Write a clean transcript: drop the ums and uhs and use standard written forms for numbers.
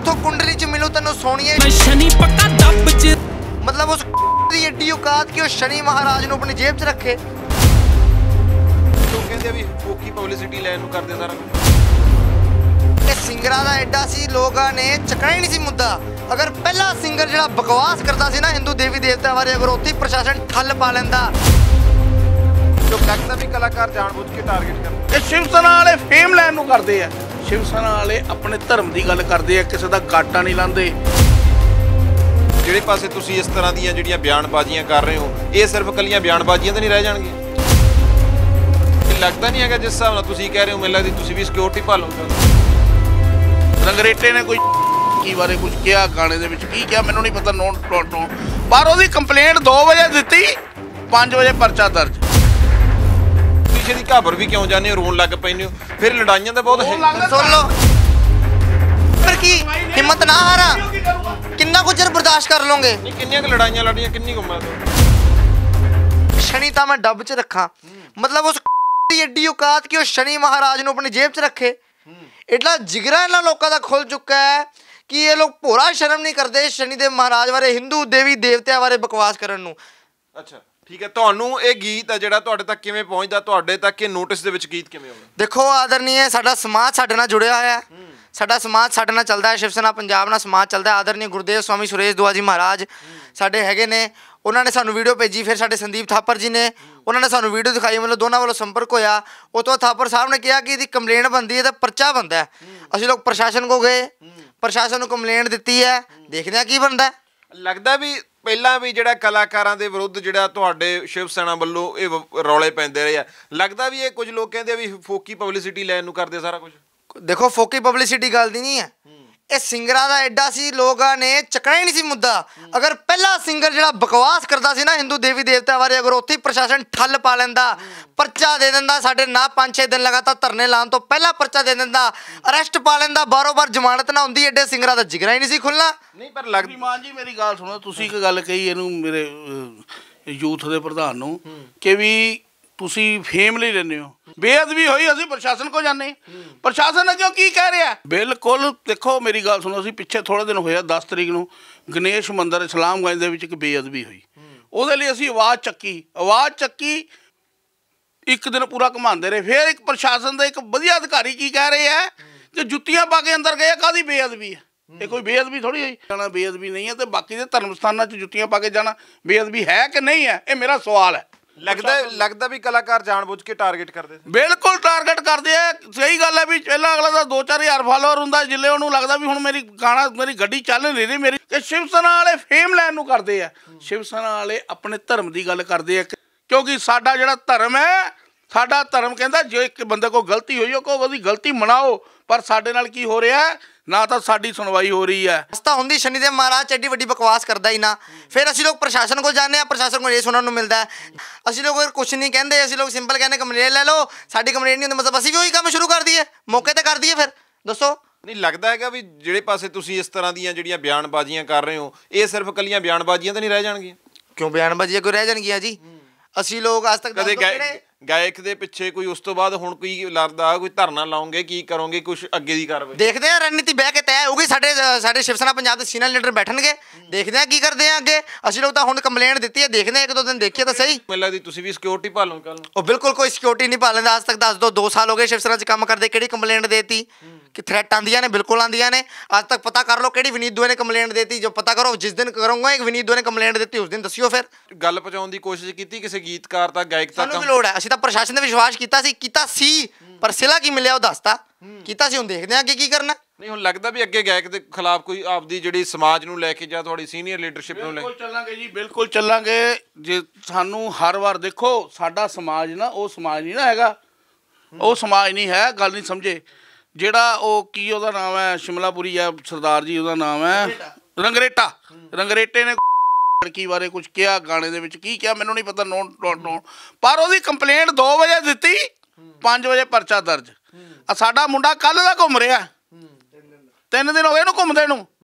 जिथों कुंडली च मिलू तेनों सोनिए शनि पक्का दब च मतलब उस दी एडी औकात कि शनि महाराज नूं अपनी जेब च रखे। लोग कहते भी फोकी पब्लिसिटी लैन करते सारा ये सिंगरां दा एडा सी लोगां ने चकना ही नहीं सी मुद्दा। अगर पहला सिंगर जिहड़ा बकवास करता सी ना हिंदू देवी देवता बारे अगर उत्थे प्रशासन ठल पा लैंदा। जो लगता भी कलाकार जानबूझ के टारगेट करते शिव सेना वाले फेम लैन नूं करदे आ। शिव सेना वाले अपने धर्म की गल करते हैं, किसी का गाटा नहीं लाते। ਜਿਹੜੇ ਪਾਸੇ ਤੁਸੀਂ ਇਸ ਤਰ੍ਹਾਂ ਦੀਆਂ ਜਿਹੜੀਆਂ ਬਿਆਨਬਾਜ਼ੀਆਂ ਕਰ ਰਹੇ ਹੋ ਇਹ ਸਿਰਫ ਕੱਲੀਆਂ ਬਿਆਨਬਾਜ਼ੀਆਂ ਤਾਂ ਨਹੀਂ ਰਹਿ ਜਾਣਗੀਆਂ। ਇਹ ਲੱਗਦਾ ਨਹੀਂ ਹੈਗਾ ਜਿਸ ਹਿਸਾਬ ਨਾਲ ਤੁਸੀਂ ਕਹਿ ਰਹੇ ਹੋ ਮੈਨੂੰ ਲੱਗਦੀ ਤੁਸੀਂ ਵੀ ਸਿਕਿਉਰਿਟੀ ਭਾਲੋਗੇ। ਰੰਗਰੇਟੇ ਨੇ ਕੋਈ ਕੀ ਬਾਰੇ ਕੁਝ ਕਿਹਾ ਗਾਣੇ ਦੇ ਵਿੱਚ ਕੀ ਕਿਹਾ ਮੈਨੂੰ ਨਹੀਂ ਪਤਾ ਨੋਟ ਪਰ ਉਹਦੀ ਕੰਪਲੇਂਟ 2 ਵਜੇ ਦਿੱਤੀ 5 ਵਜੇ ਪਰਚਾ ਦਰਜ। ਪਿੱਛੇ ਦੀ ਘਾਬਰ ਵੀ ਕਿਉਂ ਜਾਂਦੇ ਹੋ ਰੋਣ ਲੱਗ ਪੈਂਦੇ ਹੋ ਫਿਰ ਲੜਾਈਆਂ ਤਾਂ ਬਹੁਤ सुन लो फिर की हिम्मत ना हारा किन्ना कुछ चਿਰ बर्दाश्त कर लोगे। ਨਹੀਂ ਕਿੰਨੀਆਂ ਕੁ ਲੜਾਈਆਂ ਲੜੀਆਂ ਕਿੰਨੀ ਕੁ ਉਮਰ शनि ਤਾਂ मैं डब च रखा मतलब उस दी एडी औकात कि शनि महाराज नूं अपनी जेब च रखे। एडा जिगरा इन्हां लोकां दा खुल चुका है कि ये लोग भोरा शर्म नहीं करते शनिदेव महाराज बारे हिंदू देवी देवतियां बारे बकवास करन नूं। ਅੱਛਾ ठीक है ਤੁਹਾਨੂੰ ਇਹ ਗੀਤ ਹੈ ਜਿਹੜਾ ਤੁਹਾਡੇ ਤੱਕ ਕਿਵੇਂ ਪਹੁੰਚਦਾ ਤੁਹਾਡੇ ਤੱਕ ਇਹ ਨੋਟਿਸ ਦੇ ਵਿੱਚ ਗੀਤ ਕਿਵੇਂ ਆਉਂਦਾ। देखो आदरणीय साडा समाज साडे नाल जुड़िया होया है साडा समाज साडे नाल चलदा है शिव सेना पंजाब नाल समाज चलदा है। आदरणीय गुरदेव स्वामी सुरेश दुआ जी महाराज साडे हैगे ने उन्होंने सानू वीडियो भेजी फिर साडे संदीप थापर जी ने उन्होंने सानू वीडियो दिखाई मतलब दोनों वालों संपर्क होया उस तो थापर साहब ने कहा कि इसकी कंप्लेंट बनती है तो पर्चा बनता है। असीं लोग प्रशासन को गए प्रशासन को कंप्लेंट दी है देखते हैं की बनता है। ਲੱਗਦਾ ਵੀ ਪਹਿਲਾਂ ਵੀ ਜਿਹੜਾ ਕਲਾਕਾਰਾਂ ਦੇ ਵਿਰੁੱਧ ਜਿਹੜਾ ਤੁਹਾਡੇ ਸ਼ਿਵ ਸੈਨਾ ਵੱਲੋਂ ਇਹ ਰੌਲੇ ਪੈਂਦੇ ਰਹੇ ਆ ਲੱਗਦਾ ਵੀ ਇਹ ਕੁਝ ਲੋਕ ਕਹਿੰਦੇ ਵੀ ਫੋਕੀ ਪਬਲਿਸਿਟੀ ਲੈਣ ਨੂੰ ਕਰਦੇ ਸਾਰਾ ਕੁਝ। देखो फोकी पब्लिसिटी गल दी नहीं है ये सिंगरां दा एडा सी लोगां ने चकना ही नहीं सी मुद्दा। अगर पहला सिंगर जिहड़ा बकवास करता सी ना हिंदू देवी देवता बारे अगर उत्थे प्रशासन ठल पा लैंदा परचा दे दिंदा साडे ना 5-6 दिन लगातार धरने लाने तो पहला परचा दे दिंदा अरेस्ट पा लैंदा बारों बार जमानत ना हुंदी एडे सिंगरां दा जिगरा ही नहीं सी खुलना। ਨਹੀਂ ਪਰ ਲੱਗਦੀ ਮਾਨ ਜੀ ਮੇਰੀ ਗੱਲ ਸੁਣੋ ਤੁਸੀਂ ਇੱਕ ਗੱਲ ਕਹੀ ਇਹਨੂੰ ਮੇਰੇ ਯੂਥ ਦੇ ਪ੍ਰਧਾਨ ਨੂੰ ਕਿ ਵੀ ਤੁਸੀਂ ਫੇਮ ਲਈ ਲੈਂਦੇ ਹੋ ਬੇਅਦਬੀ ਹੋਈ ਅਸੀਂ ਪ੍ਰਸ਼ਾਸਨ ਕੋ ਜਾਂਦੇ ਪ੍ਰਸ਼ਾਸਨ ਅੱਗੇ ਕੀ ਕਹਿ ਰਿਹਾ ਬਿਲਕੁਲ ਦੇਖੋ ਮੇਰੀ ਗੱਲ ਸੁਣੋ ਅਸੀਂ ਪਿੱਛੇ ਥੋੜੇ ਦਿਨ ਹੋਇਆ 10 ਤਰੀਕ ਨੂੰ ਗਣੇਸ਼ ਮੰਦਿਰ ਇਸਲਾਮਗੰਜ ਦੇ ਵਿੱਚ ਇੱਕ ਬੇਅਦਬੀ ਹੋਈ ਉਹਦੇ ਲਈ ਅਸੀਂ ਆਵਾਜ਼ ਚੱਕੀ ਇੱਕ ਦਿਨ ਪੂਰਾ ਘੁਮਾਉਂਦੇ ਰਹੇ ਫਿਰ ਇੱਕ ਪ੍ਰਸ਼ਾਸਨ ਦੇ ਇੱਕ ਵਧੀਆ ਅਧਿਕਾਰੀ ਕੀ ਕਹਿ ਰਹੇ ਆ ਕਿ ਜੁੱਤੀਆਂ ਪਾ ਕੇ ਅੰਦਰ ਗਏ ਕਾਹਦੀ ਬੇਅਦਬੀ ਹੈ ਇਹ ਕੋਈ ਬੇਅਦਬੀ ਥੋੜੀ ਹੋਈ ਜਾਣਾ ਬੇਅਦਬੀ ਨਹੀਂ ਹੈ ਤੇ ਬਾਕੀ ਦੇ ਧਰਮ ਸਥਾਨਾਂ 'ਚ ਜੁੱਤੀਆਂ ਪਾ ਕੇ ਜਾਣਾ ਬੇਅਦਬੀ ਹੈ ਕਿ ਨਹੀਂ ਹੈ ਇਹ ਮੇਰਾ ਸਵਾਲ ਹੈ। ਲੱਗਦਾ ਵੀ ਕਲਾਕਾਰ ਜਾਣਬੁੱਝ ਕੇ ਟਾਰਗੇਟ ਕਰਦੇ ਬਿਲਕੁਲ ਟਾਰਗੇਟ ਕਰਦੇ ਆ ਸਹੀ ਗੱਲ ਹੈ ਵੀ ਪਹਿਲਾਂ ਅਗਲਾ ਦਾ 2-4 ਹਜ਼ਾਰ ਫਾਲੋਅਰ ਹੁੰਦਾ ਜਿੱਲੇ ਉਹਨੂੰ ਲੱਗਦਾ ਵੀ ਹੁਣ ਮੇਰੀ ਗਾਣਾ ਮੇਰੀ ਗੱਡੀ ਚੱਲ ਨਹੀਂ ਰਹੀ ਮੇਰੀ ਕਿ ਸ਼ਿਵ ਸੈਨਾ ਵਾਲੇ ਫੇਮ ਲੈਣ ਨੂੰ ਕਰਦੇ ਆ। ਸ਼ਿਵ ਸੈਨਾ ਵਾਲੇ ਆਪਣੇ ਧਰਮ ਦੀ ਗੱਲ ਕਰਦੇ ਆ ਕਿਉਂਕਿ ਸਾਡਾ ਜਿਹੜਾ ਧਰਮ ਹੈ ਸਾਡਾ ਧਰਮ ਕਹਿੰਦਾ ਜੇ ਇੱਕ ਬੰਦੇ ਕੋਲ ਗਲਤੀ ਹੋਈ ਉਹ ਉਹਦੀ ਗਲਤੀ ਮਨਾਓ ਪਰ ਸਾਡੇ ਨਾਲ ਕੀ ਹੋ ਰਿਹਾ ਨਾ ਤਾਂ ਸਾਡੀ ਸੁਣਵਾਈ ਹੋ ਰਹੀ है। रस्ता होंदी शनिदेव महाराज एडी वड्डी बकवास करता ही ना फिर असीं लोग प्रशासन को जाने प्रशासन को ये सुनने को मिलता है असीं लोग अगर कुछ नहीं कहते असीं लोग सिंपल कहने कंप्लेंट ले लो साडी कंप्लेंट नहीं होंदी मतलब असीं भी वही काम शुरू कर दिए मौके ते कर दिए फिर दसो। ਨਹੀਂ ਲੱਗਦਾ ਹੈਗਾ ਵੀ ਜਿਹੜੇ ਪਾਸੇ ਤੁਸੀਂ ਇਸ ਤਰ੍ਹਾਂ ਦੀਆਂ ਜਿਹੜੀਆਂ ਬਿਆਨਬਾਜ਼ੀਆਂ ਕਰ ਰਹੇ ਹੋ ਇਹ ਸਿਰਫ ਕੱਲੀਆਂ ਬਿਆਨਬਾਜ਼ੀਆਂ ਤਾਂ ਨਹੀਂ ਰਹਿ ਜਾਣਗੀਆਂ। क्यों बयानबाजी कोई रह जाएगी जी असीं लोग आज तक ਕਦੇ ਗਾਇਕ ਦੇ ਪਿੱਛੇ ਕੋਈ ਉਸ ਤੋਂ ਬਾਅਦ ਹੁਣ ਕੋਈ ਲੜਦਾ ਕੋਈ ਧਰਨਾ ਲਾਉਂਗੇ ਕੀ ਕਰੋਗੇ ਕੁਛ ਅੱਗੇ ਦੀ ਕਾਰਵਾਈ देखते हैं रणनीति बह के तय होगी साडे शिव सेना पंजाब के सीनियर लीडर बैठणगे देखते हैं की करते हैं अगे असीं लोग तो हुण कंप्लेंट दी है देखते हैं 1-2 दिन देखिए तो सही। ਮੈਨੂੰ ਲੱਗਦੀ ਤੁਸੀਂ ਵੀ ਸਿਕਿਉਰਿਟੀ ਭਾਲੋਗੇ ਕੱਲ और बिल्कुल कोई सिक्योरिटी नहीं पा लेंदा आज तक दस दो 2 साल हो गए शिव सेना च काम करते किहड़ी कंप्लेंट देती कि थ्रेट आंदियां ने बिल्कुल आंदियां ने आज तक पता कर लो किहड़ी विनीत दुए ने कंप्लेंट देती जो पता करो जिस दिन करूँगा एक विनीत दुए ने कंप्लेंट देती उस दिन दसियो फिर ਗੱਲ ਪਹੁੰਚਾਉਣ ਦੀ ਕੋਸ਼ਿਸ਼ ਕੀਤੀ ਕਿਸੇ ਗੀਤਕਾਰ ਤੱਕ ਗਾਇਕ ਤੱਕ ਸਾਨੂੰ ਵੀ ਲੋੜ ਹੈ ਅਸੀਂ ਤਾਂ ਪ੍ਰਸ਼ਾਸਨ ਤੇ ਵਿਸ਼ਵਾਸ ਕੀਤਾ ਸੀ ਪਰ ਸਿਲਾ ਕੀ ਮਿਲਿਆ ਉਹ ਦੱਸਤਾ ਕੀਤਾ ਸੀ ਹੁਣ ਦੇਖਦੇ ਹਾਂ ਅੱਗੇ ਕੀ ਕਰਨਾ। ਨਹੀਂ ਹੁਣ ਲੱਗਦਾ ਵੀ ਅੱਗੇ ਗਾਇਕ ਦੇ ਖਿਲਾਫ ਕੋਈ ਆਪਦੀ ਜਿਹੜੀ ਸਮਾਜ ਨੂੰ ਲੈ ਕੇ ਜਾਂ ਤੁਹਾਡੀ ਸੀਨੀਅਰ ਲੀਡਰਸ਼ਿਪ ਨੂੰ ਲੈ ਕੇ ਚੱਲਾਂਗੇ ਜੀ ਬਿਲਕੁਲ ਚੱਲਾਂਗੇ ਜੇ ਸਾਨੂੰ ਹਰ ਵਾਰ ਦੇਖੋ ਸਾਡਾ ਸਮਾਜ ਨਾ ਉਹ ਸਮਾਜ ਨਹੀਂ ਨਾ ਹੈਗਾ ਉਹ ਸਮਾਜ ਨਹੀਂ ਹੈ ਗੱਲ ਨਹੀਂ ਸਮਝੇ ਜਿਹੜਾ ਉਹ ਕੀ ਉਹਦਾ ਨਾਮ ਹੈ ਸ਼ਿਮਲਾਪੁਰੀ ਹੈ ਸਰਦਾਰ ਜੀ ਉਹਦਾ ਨਾਮ ਹੈ ਰੰਗਰੇਟੇ ਨੇ ਲੜਕੀ ਬਾਰੇ ਕੁਝ ਕਿਹਾ ਗਾਣੇ ਦੇ ਵਿੱਚ ਕੀ ਕਿਹਾ ਮੈਨੂੰ ਨਹੀਂ ਪਤਾ ਨੋਟ ਪਰ ਉਹਦੀ ਕੰਪਲੇਂਟ 2 ਵਜੇ ਦਿੱਤੀ 5 ਵਜੇ ਪਰਚਾ ਦਰਜ। ਸਾਡਾ ਮੁੰਡਾ ਕੱਲ ਦਾ ਘੁੰਮ ਰਿਹਾ 3 ਦਿਨ ਹੋ ਗਏ ਇਹਨੂੰ ਘੁੰਮਦੇ ਨੂੰ